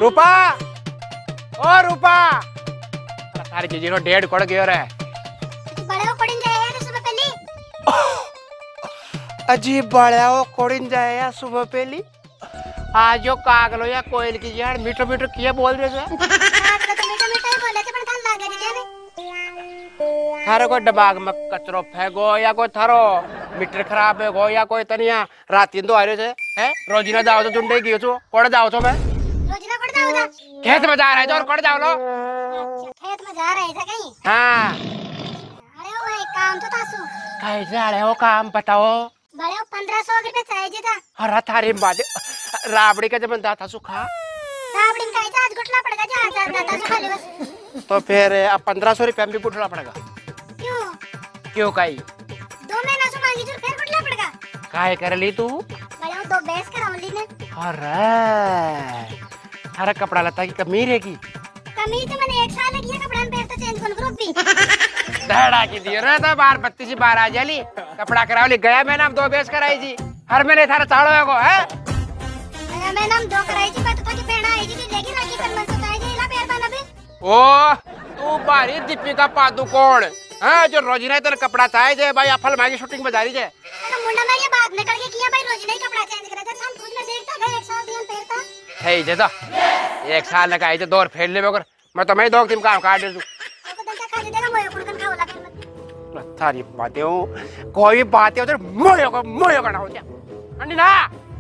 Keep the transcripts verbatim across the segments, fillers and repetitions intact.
रूपा ओ रूपा तारी जीजी नो डेढ़ कोड़ गयो रे बड़े वो कोडिन जाए यार सुबह पहली अजीब बड़ा वो कोडिन जाए यार सुबह पहली आज जो कागलो या कोयल की यार मीठो मीठो किया बोल रहे थे आज तो मीठा मीठा ही बोले थे पर थान लागे जी ने थारो को दिमाग में कचरो फेंको या कोई थारो मीटर खराब है गो या कोई तनिया रात तीन दो आ रहे थे हैं रोजिना जाओ तो चुंडे कियो छो कोड़ जाओ छो मैं रोजिना कोड़ जाओ था खेत में जा रहे थे और कोड़ जाओ लो खेत में जा रहे थे कहीं हाँ अरे वो एक काम तो था सु कैसे आ रहे हो काम बताओ बड़े वो पंद्रह सौ रुपए चाहिए था अरे थारी बात राबड़ी का जब था सुखा राबड़ी में का आज गुटला पड़ेगा जो आज आता था सुखा ले बस तो फिर अब पंद्रह सौ रुपया में भी गुटला पड़ेगा क्यों क्यों काई दो महीना से मांगी जो फिर गुटला पड़ेगा काहे कर ली तू बड़े वो दो बेस कराऊंगी ने अरे थारा कपड़ा लता की कमी रहेगी कमी तो मैंने एक साल लगी है कपड़ा में तो चेंज कर ग्रुप भी दहड़ा की दियो रे तो बार बत्तीस से बारह आ जाली कपड़ा कराओ ले गया मैंने हम दो बेस कराई जी हर महीने थारा चाड़ो है को है गया मैंने हम दो कराई जी बात था कि पेड़ा आई जी लेकिन राखी कर मन तो चाहिए इला पैर बना भी ओ तू बारी दीपिका पादुकोण हां जो रोजिना तेरे कपड़ा चाहिए जे भाई अफल मागी शूटिंग में जा रही जे तो मुंडा में ये बात निकल के किया भाई रोजिना ही कपड़ा चेंज करा था हम खुद में देखता गए एक साल दिन पहनता है जे तो एक साल लगाई जे दौर फेर ले मगर मैं तो मैं दो दिन काम काट दे तू तो दंका खा देगा मोयो कुड़कन खाओ लगे मत थारी बातें हो कोई बातें उधर मोयो को मोयो करना हो जा अंडी ना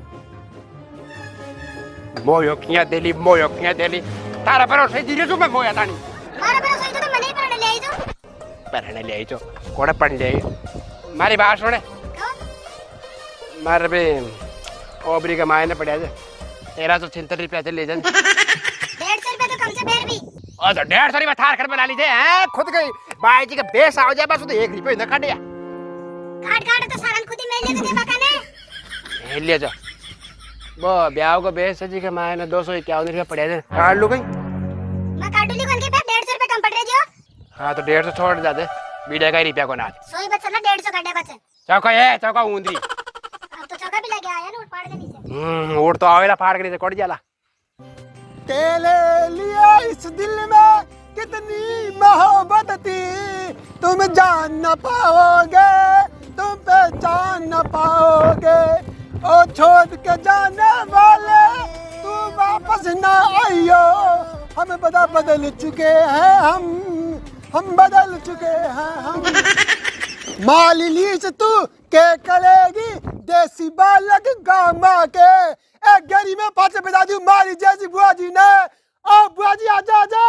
मोयो किया दिली मोयो किया दिली तारा पर सही दिली तू मैं मोया तानी मारा पर सही तो मने पर ले आई तो पहले ले आई तो कोड़ा पड़ ले मारी बात सुने मार बे ओबरी का मायने पड़े जे तेरह सौ छिहत्तर रुपया से ले जा डेढ़ सौ रुपया तो कम से बेर भी और तो डेढ़ सौ रुपया थार कर बना लीजिए हैं खुद गई बाई जी का बेस आओ जाए बस तो एक रुपये न काट दिया काट काट तो सारन खुद ही मिल लेते थे बकाने ले जा वो ब्याह को बेस जी के मायने दो सौ इक्यावन रुपया पड़े थे काट लो गई मैं काट ली कौन के पे डेढ़ सौ रुपया कम पड़ रहे जो हाँ तो डेढ़ सौ छोड़ जाते बीड़े का रुपया को ना सोई बच्चा ना डेढ़ सौ काटे बच्चे चौका है चौका ऊंधी अब तो चौका भी लगे आया ना उठ पाड़ के नीचे हम्म उड़ तो आवेला फाड़ के नीचे कोड़ जाला तेरे लिए इस दिल में कितनी मोहब्बत थी तुम जान न पाओगे तुम पहचान न पाओगे ओ छोड़ के जाने वाले तू वापस ना आइयो हम बदा बदल चुके हैं हम हम बदल चुके हैं हम माली लीच तू के करेगी देसी बालक गामा के एक गरी में पाँच बजा दी मारी जैसी बुआ जी ने ओ बुआ जी आजा आजा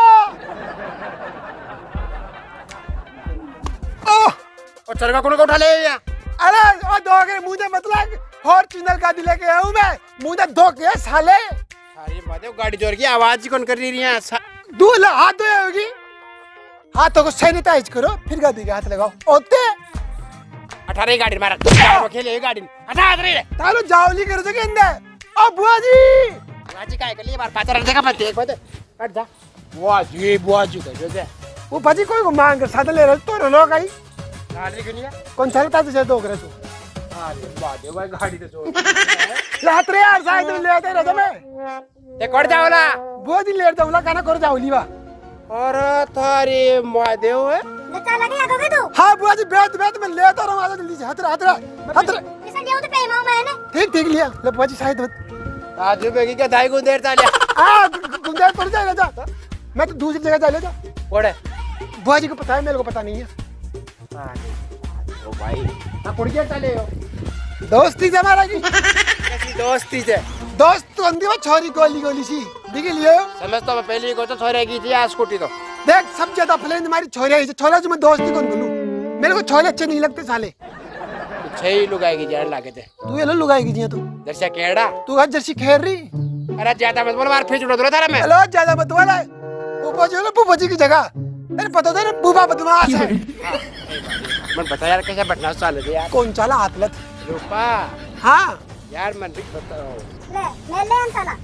ओ और चरगा कौन को उठा ले या अरे ओ दो के मुझे मतलब फॉर्च्यूनर का दिले के आऊं मैं मुझे दो के साले सारी बातें गाड़ी जोर की आवाज कौन कर रही है दूल्हा हाथ धोए होगी हाथों को सैनिटाइज करो फिर गाड़ी के हाथ लगाओ ओते अठारह गाड़ी मारा जाओ खेले गाड़ी हटा रे तालो जावली कर दो के अंदर ओ बुआ जी बुआ जी काय के लिए बार पाचर रख देगा मत देख मत हट जा बुआ जी बुआ जी कर दे वो बाजी कोई को मांग कर साथ ले रहे तो लोग आई गाड़ी के लिए कौन चलता तुझे दो करे तू अरे बात है भाई गाड़ी तो जोर लात रे यार साइड में लेते रह मैं ये कर जाओला बुआ जी ले जाऊला काना कर जाओली बा और थारी महादेव है बच्चा लगे आगोगे तू हां बुआ जी बैठ बैठ मैं लेता रहूं आजा जल्दी से हाथ हाथ हाथ इसे देऊ तो पे मां मैंने ठीक ठीक लिया ले बुआ जी साइड में आज बेगी क्या दाई गुंदेर तालिया हां गुंदेर पड़ जाएगा जा मैं तो दूसरी जगह जा ले जा ओड़े बुआ जी को पता है मेरे को पता नहीं है ओ भाई ना पड़ गया ताले हो दोस्ती से हमारा की कैसी दोस्ती से दोस्त तो अंधी वो छोरी गोली गोली सी दिख लियो समझ तो मैं पहली को तो छोरे की थी आ स्कूटी तो देख सब ज्यादा फ्लेन हमारी छोरे है छोरा जो मैं दोस्ती कौन बोलूं मेरे को छोरे अच्छे नहीं लगते साले छह लुगाई की जड़ लागे थे तू ये लो लुगाएगी जिया तू दर्शा केड़ा तू आज जर्सी खेल रही अरे ज्यादा मत बोल मार फिर उड़ा थारा मैं हेलो ज्यादा मत बोला ऊपर जो ना बुबा जी की जगह तेरे पता था ना बुबा बदमाश है मन बता यार कैसे बैठना चाल दे यार कौन चला हाथलत रूपा हां यार मन भी बताओ ले ले ले अंतला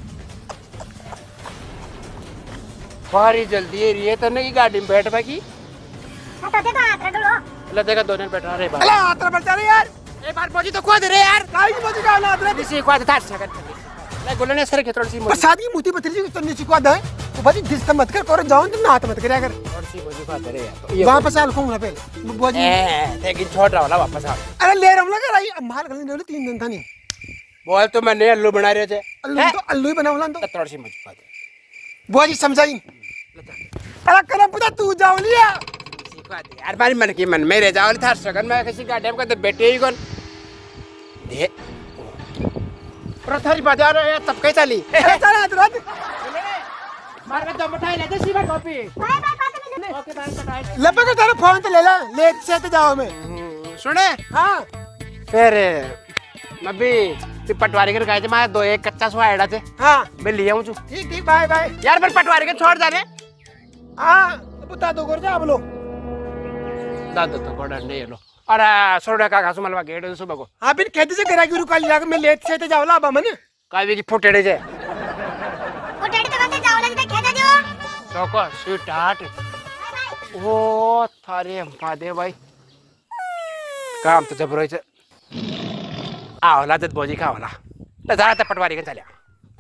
बारी जल्दी है ये तो नहीं गाड़ी में बैठ बाकी हटा दे हाथ रख लो ले देखा दोनों बैठा रे बात अरे हाथ रे बचा रे यार ए बार पहुंची तो खुद रे यार काई की बजी का हाथ रे किसी को था सकत ले गोले ने सर के थोड़ी सी प्रसाद की मूर्ति पत्थरी जी तन्ने चिकवा दे वो भाजी दिस मत कर और जाओ तुम नात मत करया कर थोड़ी सी बोझी खाते रे यार वापस आ लखूंगा ना पहले बुआ जी ए लेकिन छोड़ रहा वाला वापस आ अरे ले रहा हूं ना कर आई माल गलने ले तीन दिन था नहीं बोल तो मैंने अल्लू बना रहे थे अल्लू तो अल्लू ही बनावला तो थोड़ी सी मुझे खाते बुआ जी समझाई अरे कर पता तू जाओ लिया सिखा दे यार मारी मन की मन में रह जाओ था सगन में किसी का डैम का तो बेटे ही कौन दे प्रथारी बाजार है तब कैसा ली चल हाथ रात मार के दम उठाई ले दे सीधा कॉपी बाय बाय बात में ओके बाय बाय लपे को तेरा फोन तो ले ला लेट से तो जाओ मैं सुने हां फिर नबी तू पटवारी के गए थे मैं दो एक कच्चा सुहा एड़ा थे हां मैं ले आऊं छु ठीक ठीक बाय बाय यार फिर पटवारी के छोड़ जाने हां बता दो कर जा अब लो दादा तो कोड़ा नहीं लो अरे सोडा का घासु मलवा गेट सुबह को हां फिर कहते से करा गुरु काली लाग मैं लेट से तो जाओ ला बमन कावी की फुटेड़े जे वो डेढ़ तो बंदे जाओ लगे खेदा जो तो को स्वीट हार्ट ओ थारे मादे भाई काम तो जब रोई छे आवला दत बोजी खावला ले जा त पटवारी के चल्या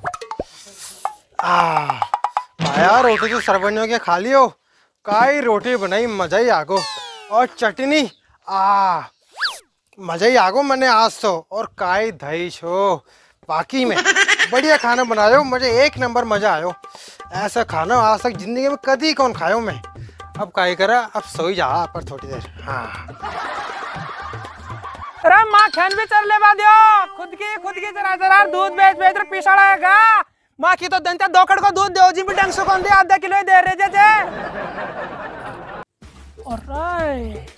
आ आया रोटी तो सरवनियों के खा लियो काई रोटी बनाई मजा ही आगो और चटनी आ मजा ही आगो मैंने आज तो और काई दही छो बाकी में बढ़िया खाना बनायो मुझे एक नंबर मजा आयो ऐसा खाना आज तक जिंदगी में कभी कौन खायो मैं अब काई करा अब सोई जा पर थोड़ी देर हाँ अरे माँ खान भी चल ले दियो खुद की खुद की जरा जरा दूध बेच बेच रहे पिसाड़ेगा माँ की तो दंता दोकड़ को दूध दो जी भी ढंग से कौन दे आधा किलो ही दे रहे जे ऑलराइट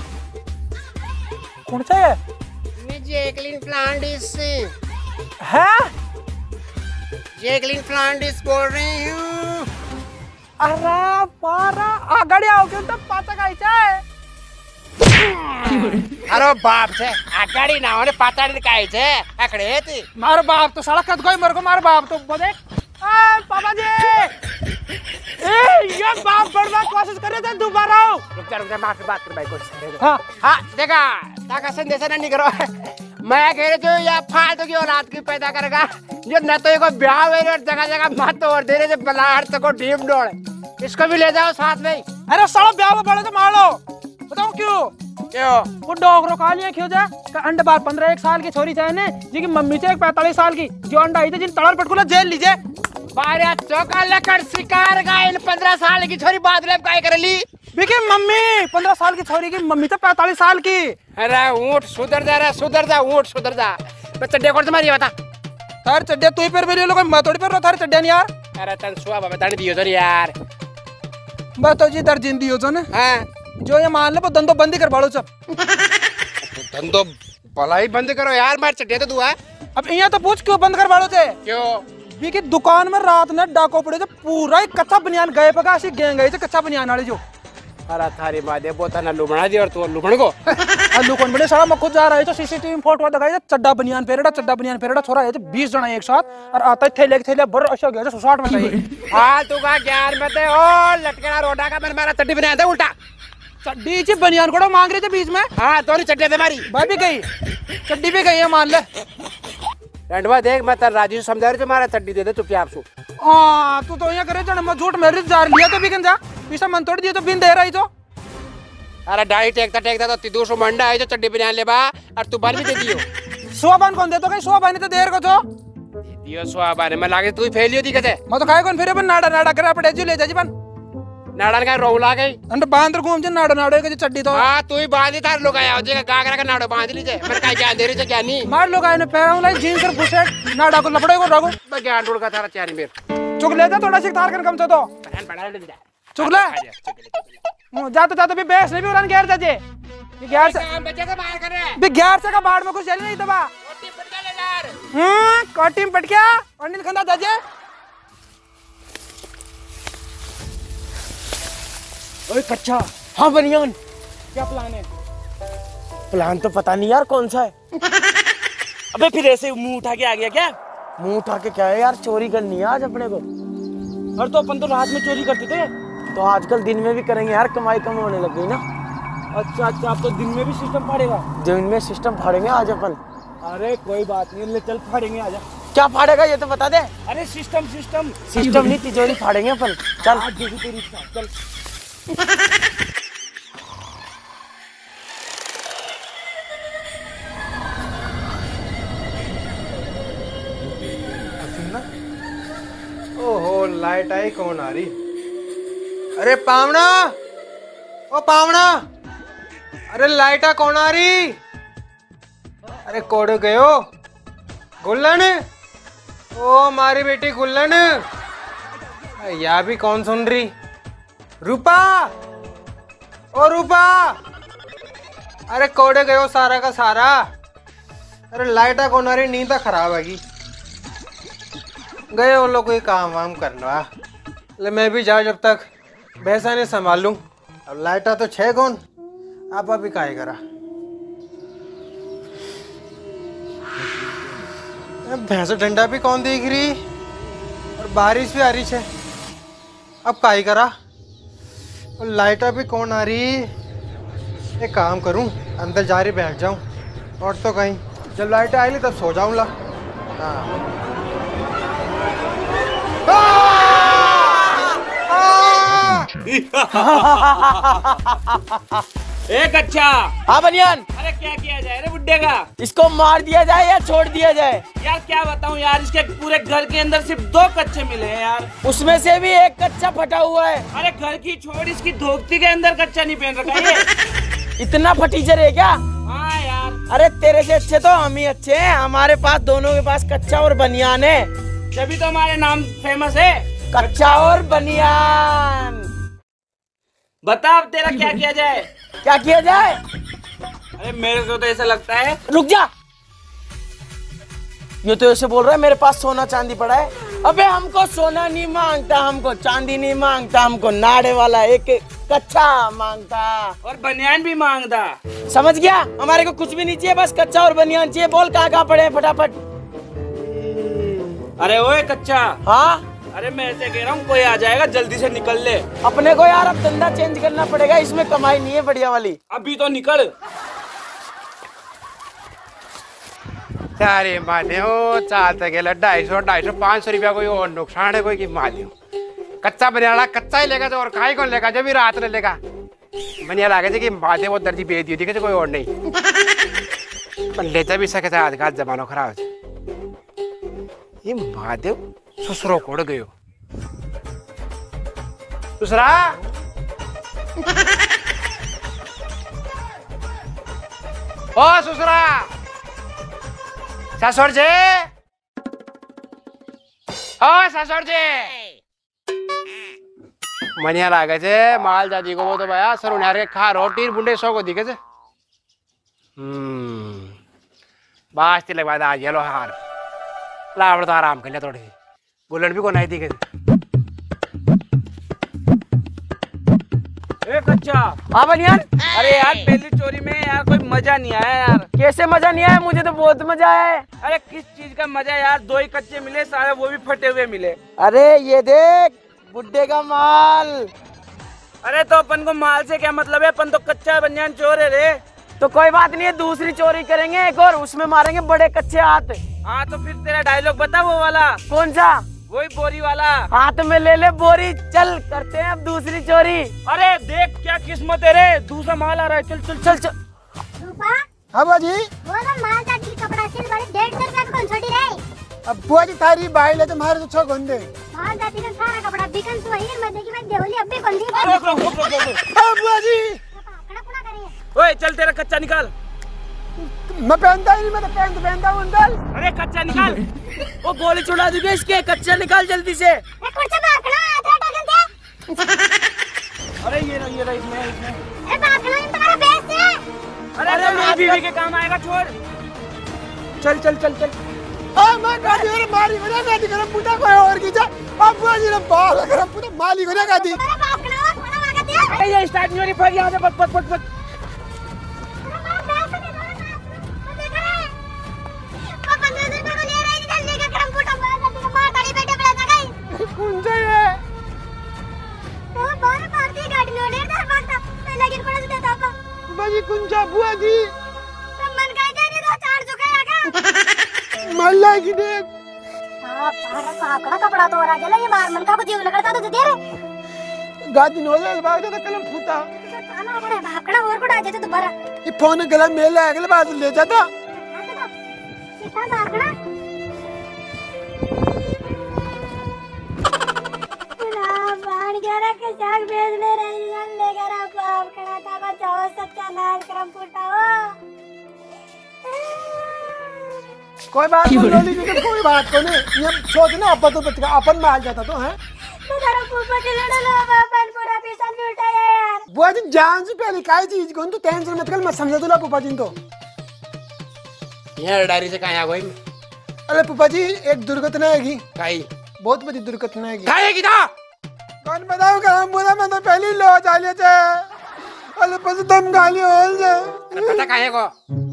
कौन सा है मैं जैकलिन फ्लांडिस है जैकलिन फ्लांडिस बोल रही हूँ अरे पारा आ गाड़ी आओ क्यों तो पाता कायचा है अरे बाप से आगाड़ी ना होने पाताड़ी काय छे आकड़े थी मारो बाप तो सड़क कद कोई मर को मारो बाप तो बोले ए पापा जी ए ये बाप बढ़वा कोशिश कर रहे थे दोबारा आओ रुक जा रुक जा मार के बात कर भाई कोशिश हाँ हाँ देखा ताका संदेश ना नहीं करो मैं कह रही थी या फालतू की औलाद की पैदा करेगा जो न तो एक ब्याह हुए और जगह जगह मत और दे रहे बलाहट तक डीम डोल इसको भी ले जाओ साथ में अरे साला ब्याह में पड़े तो मार लो बताओ क्यों क्यों वो डॉगरो खा लिया क्यों जा अंडा बार पंद्रह एक साल की छोरी चाहे ने जी की मम्मी से एक पैंतालीस साल की जो अंडा आई थी जिन तड़ल पटकुला जेल लीजिए बारे चौका लकड़ शिकार का इन पंद्रह साल की छोरी बादल काय कर ली बिके मम्मी पंद्रह साल की छोरी की मम्मी तो पैंतालीस साल की अरे ऊँट सुधर जा रहा सुधर जा ऊँट सुधर जा मैं चड्डे कौन तुम्हारी बता तार चड्डे तू ही पैर पे ले लो मैं थोड़ी पैर थारे चड्डे नहीं यार अरे तन सुआ बाबा दंड दियो तो यार मैं तो जी दर जिंदी हो जो ने हाँ जो ये मान ले वो धंधो बंदी कर बाड़ो सब धंधो भलाई बंद करो यार मार चड्डे तो दुआ अब यहाँ तो पूछ क्यों बंद कर बाड़ो थे क्यों भी की दुकान में रात ने डाको पड़े थे पूरा ही कच्चा बनियान गए पका ऐसी गए गए थे कच्चा बनियान वाले जो अरे थारी मादे बोता ना लुमड़ा दी और तू लुमड़ को अल्लू कौन बड़े सारा मक्खू जा रहा है तो सीसीटीवी में फोटो दिखाई चड्डा बनियान पेरेड़ा चड्डा बनियान पेरेड़ा छोरा है तो बीस जना एक साथ और आता है थैले थैले बर अच्छा गया सुसाट में सही हाँ तू का ज्ञान मत है ओ लटकना रोटा का मैंने मारा चड्डी बनाया था उल्टा चड्डी ची बनियान कोड़ा मांग रहे थे बीच में हाँ तो नहीं चड्डी थे मारी भाई भी गई चड्डी भी गई है मान ले रंडवा देख मैं तेरा राजू समझा रही मारा चड्डी दे दे चुपचाप सु हाँ तू तो यहाँ करे जन मैं झूठ मेरे जार लिया तो बिकन जा पीछा मन तोड़ दिया तो बिन दे रही तो अरे डाई टेकता टेकता तो तिदू सो मंडा है जो चड्डी बना ले बा और तू बार भी दे दियो सोबान कौन दे तो कहीं सोबान तो देर को तो दियो सोबान मैं लागे तू फेलियो दी कते मैं तो काहे कौन फिर बन नाड़ा नाड़ा करे पड़े जो ले जा जी बन नाड़न का रोला गई अंडे बांदर घूम जे नाड़ा नाड़े के चड्डी तो हां तू ही बांधी थार लोग आया हो जे गागरा का नाड़ो बांध लीजे मैं काय ज्ञान दे रही छे क्या नहीं मार लोग आए ने पैरों लाई जींस और बुशर्ट नाड़ा को लपड़े को रगो मैं ज्ञान ढूंढ का थारा चारी मेर चुग ले जा थोड़ा सी तार कर कम से तो बहन बड़ा ले जा चुग ले जा तो जा तो भी बेस नहीं भी उड़ान घेर जाजे ये घेर से काम बच्चे से बाहर कर रहे भी घेर से का बाढ़ में कुछ चल नहीं दबा रोटी फट गया ले यार हम्म काटी में पट गया अनिल खंदा जाजे ओए कच्चा हाँ बनियान क्या प्लान है प्लान तो पता नहीं यार कौन सा है अबे फिर ऐसे मुंह उठा के आ गया क्या मुंह उठा के क्या है यार चोरी करनी है आज अपने को और तो अपन तो रात में चोरी करते थे तो आजकल दिन में भी करेंगे यार कमाई कम होने लग गई ना अच्छा अच्छा अब तो दिन में भी सिस्टम फाड़ेगा दिन में सिस्टम फाड़ेंगे आज अपन अरे कोई बात नहीं ले चल फाड़ेंगे आजा क्या फाड़ेगा ये तो बता दे। अरे सिस्टम सिस्टम सिस्टम नहीं तिजोरी फाड़ेंगे अपन। चल चल। ओहो लाइट आई, कौन आ रही? अरे पावना, ओ पावना, अरे लाइटा कौन आ रही? अरे कोड़ गयो गुल्लन, ओ मारी बेटी गुल्लन, या भी कौन सुन रही? रूपा, ओ रूपा, अरे कोड़े गयो सारा का सारा। अरे लाइटा कौन आ रही? नींद खराब है गए वो लोग कोई काम वाम करना। ले मैं भी जाऊँ जब तक भैंसा ने संभाल लूँ। अब लाइटा तो छे कौन, आप अभी काहे करा। भैंसा डंडा भी कौन देख रही और बारिश भी आ रही है। अब काहे करा और लाइटा भी कौन आ रही। एक काम करूँ, अंदर जा रही बैठ जाऊँ और तो कहीं जब लाइट आएगी तब सो जाऊँ ला। हाँ एक अच्छा। हाँ बनियान, अरे क्या किया जाए रे बुड्ढे का? इसको मार दिया जाए या छोड़ दिया जाए? यार क्या बताऊं यार, इसके पूरे घर के अंदर सिर्फ दो कच्चे मिले हैं यार। उसमें से भी एक कच्चा फटा हुआ है। अरे घर की छोड़, इसकी धोती के अंदर कच्चा नहीं पहन रखा है। इतना फटीचर है क्या? हाँ यार। अरे तेरे से अच्छे तो हम ही अच्छे हैं, हमारे पास दोनों के पास कच्चा और बनियान है। तभी तो हमारे नाम फेमस है, कच्चा और बनियान। बता अब तेरा क्या किया जाए? क्या किया जाए? अरे मेरे को तो ऐसा लगता है। रुक जा, ये तो ऐसे बोल रहा है मेरे पास सोना चांदी पड़ा है। अबे हमको सोना नहीं मांगता, हमको चांदी नहीं मांगता, हमको नाड़े वाला एक कच्चा मांगता और बनियान भी मांगता। समझ गया? हमारे को कुछ भी नहीं चाहिए, बस कच्चा और बनियान चाहिए। बोल कहाँ कहाँ पड़े हैं फटाफट। अरे ओए कच्चा। हाँ अरे मैं ऐसे कह रहा हूँ, कोई आ जाएगा, जल्दी से निकल ले। अपने को यार अब धंधा चेंज करना पड़ेगा, इसमें कमाई नहीं है बढ़िया वाली। अभी तो निकल। सारे माने हो चालते गेला ढाई सौ ढाई सौ पाँच सौ रुपया कोई और नुकसान है कोई की माने हो। कच्चा बनियाला कच्चा ही लेगा तो और काई कौन लेगा, जब भी रात में लेगा बनिया लागे कि माथे वो दर्जी बेच दी थी कोई और नहीं। पर लेता भी सके था, आजकल जमाना खराब है। ये महादेव ससुरो कोड़ गयो। दूसरा ओ ससुरा ससुर जी, ओ ससुर जी मनिया लागे छे माल जाती को वो तो भाया सर उन्हार के खा रोटी बुंडे सो को दिखे छे। हम्म बास तिलक बाद आज येलो हार लावड़ तो आराम कर लिया थोड़ी सी, गुलन भी को नहीं दिखे। ए कच्चा। हाँ बनियान। अरे यार पहली चोरी में यार कोई मजा नहीं आया यार। कैसे मजा नहीं आया? मुझे तो बहुत मजा आया है। अरे किस चीज का मजा यार, दो ही कच्चे मिले सारे, वो भी फटे हुए मिले। अरे ये देख बुड्ढे का माल। अरे तो अपन को माल से क्या मतलब है, अपन तो कच्चा बनियान चोर है रे। तो कोई बात नहीं है, दूसरी चोरी करेंगे एक और, उसमें मारेंगे बड़े कच्चे हाथ। हाँ तो फिर तेरा डायलॉग बता वो वाला। कौन सा? वही बोरी वाला। हाथ में ले ले बोरी, चल करते हैं अब दूसरी चोरी। अरे देख क्या किस्मत है रे, दूसरा माल आ रहा है। चल चल चल चल। रूपा, हाँ बाजी। वो तो माल जाती कपड़ा सिल बड़े डेढ़ सौ रुपया कौन छोड़ी रे? अब बुआ जी थारी बाई ले तुम्हारे तो छो घंटे। माल जाती का सारा कपड़ा बिकन तो ही मत देखी मैं देवली अब भी कौन सी रुक, रुक, रुक, रुक, रुक। हाँ बुआ जी। कड़ा कुड़ा करिए। ओए चल तेरा कच्चा निकाल। मैं पहनता ही नहीं, मैं तो पैंट पहनता हूँ अंदर। अरे कच्चा निकाल। वो गोली चुड़ा दी इसके, कच्चा निकाल जल्दी से। मैं कुछ बाकड़ा आधा टकन दे। अरे ये रहा ये रहा इसमें इसमें। अरे बाकड़ा इन तुम्हारा बेस है। अरे तो मेरी बीवी के काम आएगा, छोड़। चल चल चल चल। हाँ मैं गाड़ी और मारी को ना गाड़ी करम पुटा कोई और की जा। अब बुआ जी ने बाल करम पुटा माली को ना गाड़ी। अरे बाकड़ा थोड़ा मार दे। अरे ये स्टार्ट नहीं हो रही, फट यहाँ से फट फट फट फट। बाजी कुंजा बुआ जी मन का दे दे चार चुका है का मल्ला की दे बाप बाहर बाप का कपड़ा तो रहा गया ये बार मन का बुद्धि लगता तो दे रे गादी नोले बाग तो कलम फूटा खाना बड़े बाप का और कोड़ा जेते दोबारा ये फोन गला मेल अगले बार ले जाता सीता बाप का ना बाण गरा के जाग भेज ले रे ले गरा बाप का था का जाओ सच्चा नाच करम फुटाओ कोई बात नहीं लोली की कोई बात को नहीं ये सोच ना अपन तो बचका अपन में आ जाता तो है तेरा फूफा के लड़ा बापन पूरा पैसा लुटाया यार बुआ जी जान से पहले काय चीज को तो टेंशन मत कर मैं समझा दूंगा पापा जी तो यार डायरी से कहां आ गई अरे पापा जी एक दुर्घटना हैगी काई बहुत बड़ी दुर्घटना हैगी काई ना कौन बताओ काम बोला मैं तो पहले ही लो चाले थे अरे बस दम गाली होल जा पता काहे को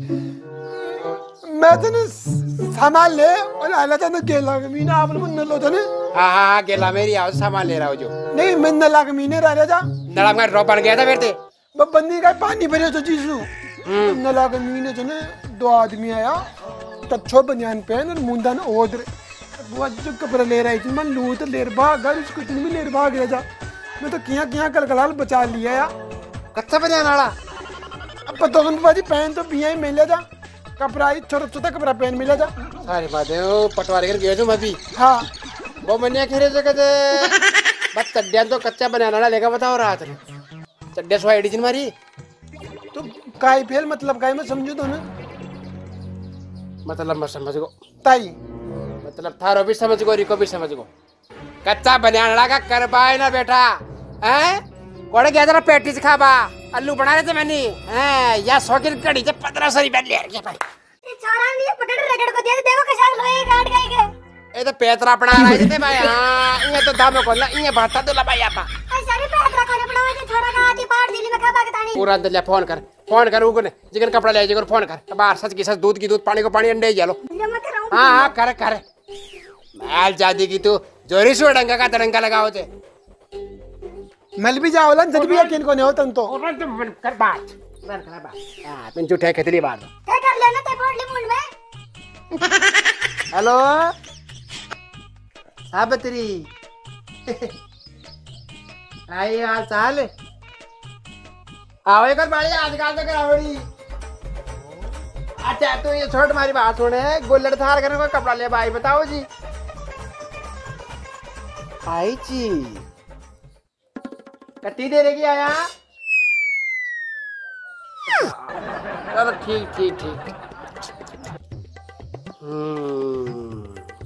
मैं तो ने सामान ले और आला था ना गेला के मीना आप लोग न लो था ने हां हां गेला मेरी आओ सामान ले रहा हूं जो नहीं मैं न ला के मीने रह जा नड़ा में ड्रॉप बन गया था फिर ते वो बंदी का पानी भरे तो चीजू न ला के मीने जो ने दो आदमी आया तच्छो बनियान पहन और मुंडन ओदर वो जो कपड़ा ले रही थी मन लूट लेर भाग घर उसको तुम भी लेर भाग जा मैं तो किया किया कलकलाल बचा लिया या कच्चा बनियान वाला अब पता कौन बाजी पहन तो पिया ही मिले जा कपड़ा ही छोटा छोटा कपड़ा पहन मिले जा सारी बातें ओ पटवारी कर गयो जो मैं भी हाँ वो मनिया खेरे जगह दे बस चड्डियां तो कच्चा बनाना वाला लेगा बताओ रात में चड्डियां सो एडिशन मारी तो काय फेल मतलब काय मैं समझू तो ना मतलब मैं समझ गो ताई मतलब थारो भी समझ गो रिको भी समझ गो कच्चा बनियान वाला का करबाए ना बेटा हैं कोड़े गया जरा पेटी से खाबा आलू बना रहे थे मैंने हैं या सौ की कड़ी से पंद्रह सौ रुपया ले के भाई ये छोरा ने पटड़ रगड़ को दिया देखो कैसा लोहे काट गई के ये तो पेतरा पड़ा रहे थे भाई हां ये तो दाम को ना ये भाता तो लबाई आपा ऐसा नहीं पेतरा कोने पड़ा है छोरा का आती पार दिल्ली में खाबा के तानी पूरा दले फोन कर फोन कर उगने जिगन कपड़ा ले जिगन फोन कर बाहर सच की सच दूध की दूध पानी को पानी अंडे जा लो ये मत रहूं हां हां कर कर माल जादी की तू जोरी से डंगा का तरंगा लगाओ थे मल भी जाओ लन जब भी यकीन को नहीं होता तो और तुम कर बात कर कर बात हां पिन झूठे खतरी बात क्या कर लेना ते बोल ली मुंड में हेलो साबत्री आई हाल चाल आओ एक बार बाड़ी आजकल तो करावड़ी अच्छा तो ये छोट मारी बात सुने गोल्लड़ थार करने को कपड़ा ले भाई बताओ जी आई जी कत्ती दे रहेगी आया चलो ठीक ठीक ठीक हम्म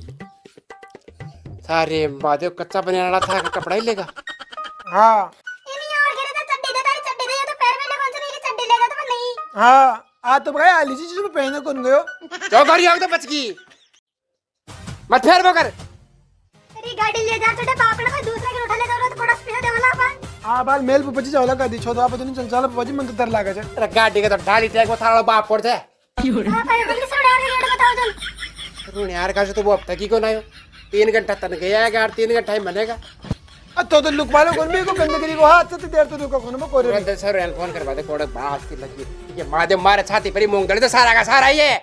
सारे बादे कच्चा बनाने वाला था कपड़ा ही लेगा हाँ इन्हीं और गिरे तो चड्डी दे तारी चड्डी दे तो पैर में ले कौन सा नहीं चड्डी लेगा तो मैं नहीं हाँ आ तो भाई आली चीज में पहने कौन गयो जो करी हो तो बच गई मत फेर बकर तेरी गाड़ी ले जा छोटे बाप ने कोई दूसरे के उठा ले जाओ तो कोड़ा पैसा दे वाला अपन हाँ बाल मेल पुपची जावला का दी छोटा आप तो नहीं चल चला पुपची मन तो डर लागा छे अरे गाड़ी के तो डाली टैग को थारा बाप पड़ जाए हां भाई जल्दी से उड़ा के बताओ चल रुण यार का तो वो अब तक ही को ना हो तीन घंटा तन गया है यार तीन घंटा ही बनेगा अब तो तो लुक वालों कौन भी को गंदगी को हाथ से देर तो रुको कौन में कोरे तुरंत सर एल फोन करवा दे कोड़े बात की लगी ये मादे मारे छाती पर मूंग दले तो सारा का सारा ये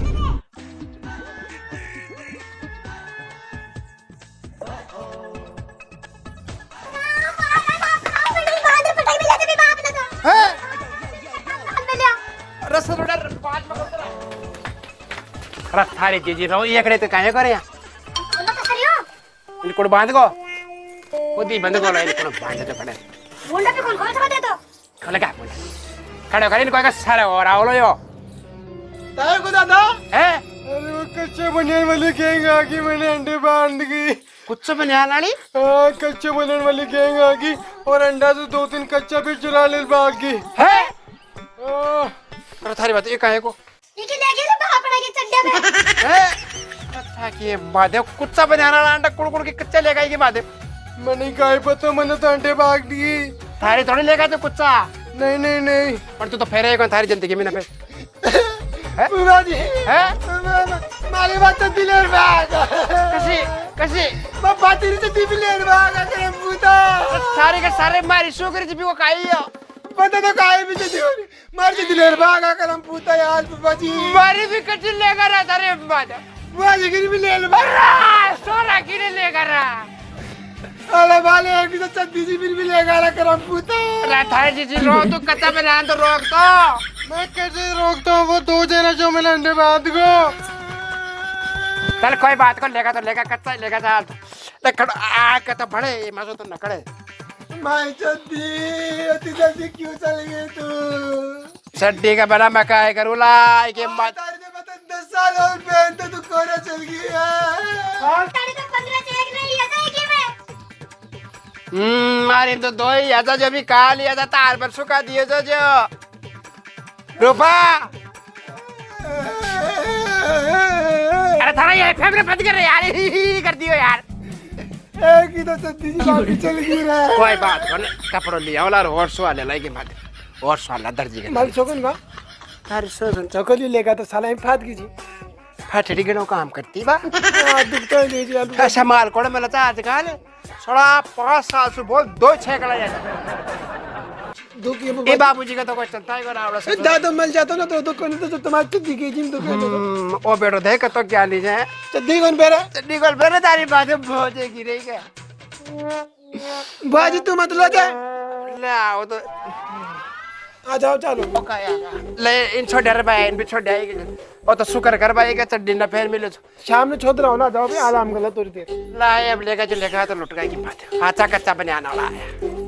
रस रोडर पांच मगर रस थारे जीजी रहो ये कड़े तो काहे करे बोलो तो सरियो इनको बांध को खुद ही बंद को लो इनको बांध दे पड़े मुंडा पे कौन कौन सा दे तो खोले का बोले खड़े खड़े इनको का सारा और आओ लो यो ताए को दादा हैं अरे वो कच्चे बनियान वाली गैंग आ गई मैंने अंडे बांध गई कुछ से बनियान वाली हाँ कच्चे बनियान वाली गैंग आ गई और अंडा से दो तीन कच्चा भी चुरा ले भाग गई है हाँ अरे थारी बात ये काहे को ये कि ले गए तो बाप ने के चड्डे में है अच्छा कि बादे कुछ से बनियान वाला अंडा कुड़ कुड़ के कच्चा लेगा ये बादे मैंने काय पता मैंने तो अंडे भाग दिए थारी थोड़ी लेगा तो कुछ सा नहीं नहीं नहीं पर तू तो फेरे कौन थारी जिंदगी में ना फिर बुआ जी है मारी बात तो दिलेर भाग कसी कसी मैं बात नहीं तो दिलेर भाग करे पूता थारी के सारे मारी शुक्र जी भी को काई हो पता तो काय भी चली मार जी दिलेर भाग करम पूता यार बुआ जी मारी भी कच्ची लेगा रे थारे बादे बाजी गिरी भी ले लो सोना किने लेकर आ अरे वाले एक तो चद्दी जी फिर भी लेगा ला करम पूता थारे जी जी रो तू कच्चा बना तो रोक तो मैं कैसे रोकता हूँ वो दो जना जो मैंने अंडे बाद को। चल कोई बात को लेगा तो लेगा कच्चा ही लेगा चल लेकिन आ के तो बड़े मजो तो नकड़े माय चद्दी इतनी जल्दी क्यों चल गई तू सड्डी का बना मैं काय करूला के मत तारे ने बता दस साल और पहन तो तू कोरा चल गई है तारे तो पंद्रह से एक नहीं लिया था कि मैं हम्म मारे तो दो ही ऐसा जो भी कहा लिया था तार पर सुखा दिए जो जो रूपा अरे थारा ये फेवरेट बंद कर यार ही ही कर दियो यार एक ही तो चद्दी जी वापस चल गई रे कोई बात कर कपड़ो लिया वाला और सवाल लाए के बाद और सवाल दर्जी के माल छोकन का तार सोन चौकली लेगा तो साला ही फाट की जी फटड़ी के नो काम करती बा दुखता है ले जी आलू ऐसा माल कोड़े में लता आज काल सोड़ा पाँच साल से बोल दो छह कला जाता दुख ये ए बाबूजी का तो कोई चलता ही ना आवड़ा दादा मिल जाता ना तो दुख को नहीं तो तुम्हारी चद्दी की जिम दुख है ओ बेटो देख तो क्या लीजे चद्दी कौन पहरा चड्डी गोल बेरे तारी बात भोजे गिरे के बाजी तू मत लो क्या ना वो तो आ जाओ चलो ले इन छोड़ डर भाई इन भी छोड़ जाएगी वो तो शुक्र कर भाई का चड्डी ना फिर मिले शाम में छोड़ रहा हूँ ना जाओ भी आराम कर लो थोड़ी देर ला अब लेगा जो लेगा तो लुट गई की बात आचा कच्चा बनाना वाला है